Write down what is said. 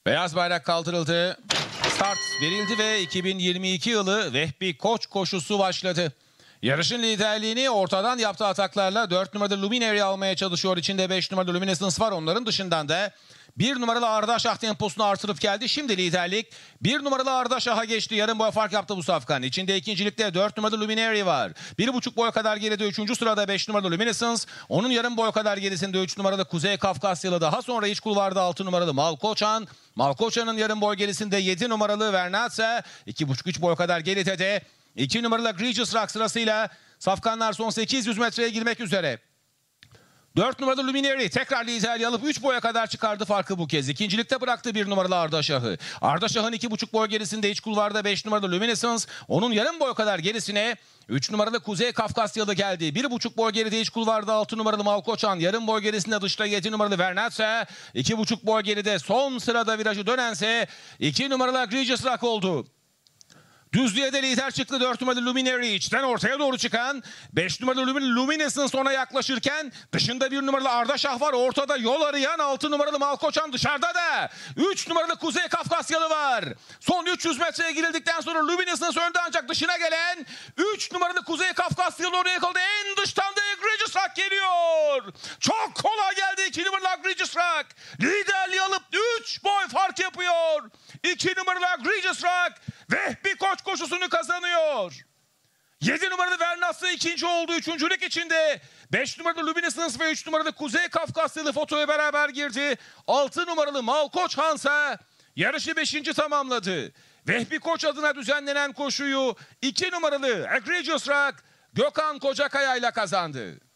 Beyaz bayrak kaldırıldı. Start verildi ve 2022 yılı Vehbi Koç koşusu başladı. Yarışın liderliğini ortadan yaptığı ataklarla 4 numaralı Luminary almaya çalışıyor. İçinde 5 numaralı Luminescence var. Onların dışından da 1 numaralı Ardaşah temposunu artırıp geldi. Şimdi liderlik 1 numaralı Ardaşah'a geçti. Yarım boy fark yaptı bu safkan. İçinde ikincilikte 4 numaralı Luminary var. 1,5 boy kadar geride 3. sırada 5 numaralı Luminescence. Onun yarım boy kadar gerisinde 3 numaralı Kuzey Kafkasyalı. Daha sonra iç kulvarda 6 numaralı Malkoçan. Malkoçan'ın yarım boy gerisinde 7 numaralı Vernatse. 2,5-3 boy kadar geride de 2 numaralı Egregious Rock sırasıyla safkanlar son 800 metreye girmek üzere. 4 numaralı Luminary tekrar liderliği alıp 3 boya kadar çıkardı farkı bu kez. İkincilikte bıraktı 1 numaralı Ardaşah'ı. Ardaşah'ın 2,5 boy gerisinde iç kulvarda 5 numaralı Luminescence. Onun yarım boy kadar gerisine 3 numaralı Kuzey Kafkasyalı geldi. 1,5 boy geride iç kulvarda 6 numaralı Malkoçan. Yarım boy gerisinde dışta 7 numaralı Vernatse. 2,5 boy geride son sırada virajı dönense 2 numaralı Egregious Rock oldu. Düzlüğe de lider çıktı 4 numaralı Luminary. İçten ortaya doğru çıkan 5 numaralı Luminescence ona yaklaşırken dışında 1 numaralı Ardaşah var. Ortada yol arayan 6 numaralı Malkoçan, dışarıda da 3 numaralı Kuzey Kafkasyalı var. Son 300 metreye girildikten sonra Luminescence önde, ancak dışına gelen 3 numaralı Kuzey Kafkasyalı oraya yakaladı. En dıştan da Egregious Rock geliyor. Çok kolay geldi 2 numaralı Egregious Rock. Liderliği alıp 3 boy fark yapıyor. 2 numaralı Egregious Rock Vehbi Koç koşusunu kazanıyor. 7 numaralı Vernatse ikinci oldu. Üçüncülük içinde 5 numaralı Luminescence ve 3 numaralı Kuzey Kafkasyalı fotoya beraber girdi. 6 numaralı Malkoç Hansa yarışı 5. tamamladı. Vehbi Koç adına düzenlenen koşuyu 2 numaralı Egregious Rock Gökhan Kocakaya ile kazandı.